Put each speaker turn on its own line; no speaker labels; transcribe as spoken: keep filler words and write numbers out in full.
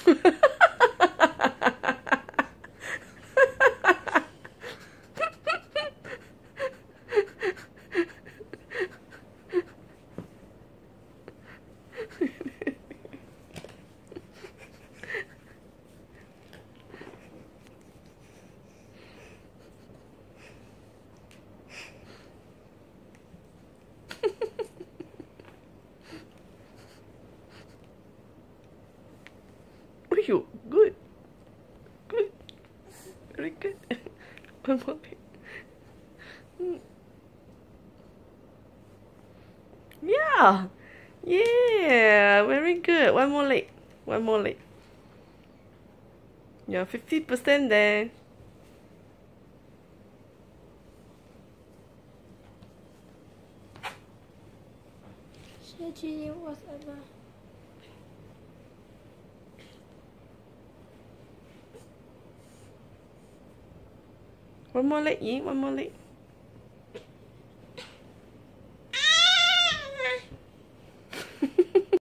You good, good, very good. One more leg. Yeah, yeah, very good. One more leg, one more leg. You're fifty percent there.
whatever.
One more leg, Yi, one more leg.